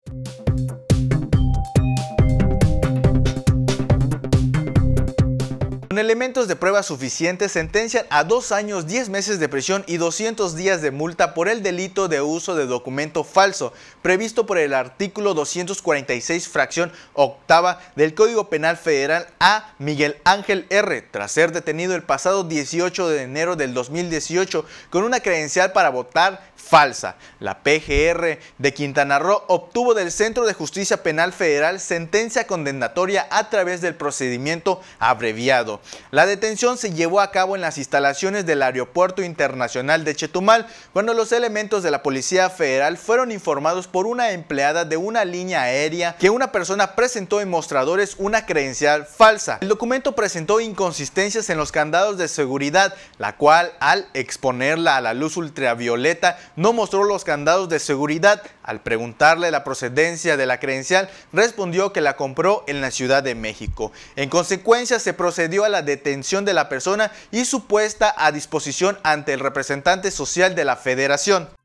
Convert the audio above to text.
Con elementos de prueba suficientes, sentencian a 2 años, 10 meses de prisión y 200 días de multa por el delito de uso de documento falso, previsto por el artículo 246, fracción octava del Código Penal Federal a Miguel Ángel R., tras ser detenido el pasado 18 de enero del 2018 con una credencial para votar falsa. La PGR de Quintana Roo obtuvo del Centro de Justicia Penal Federal sentencia condenatoria a través del procedimiento abreviado. La detención se llevó a cabo en las instalaciones del Aeropuerto Internacional de Chetumal, cuando los elementos de la Policía Federal fueron informados por una empleada de una línea aérea que una persona presentó en mostradores una credencial falsa. El documento presentó inconsistencias en los candados de seguridad, la cual, al exponerla a la luz ultravioleta, no mostró los candados de seguridad. Al preguntarle la procedencia de la credencial, respondió que la compró en la Ciudad de México. En consecuencia, se procedió a la detención de la persona y su puesta a disposición ante el representante social de la Federación.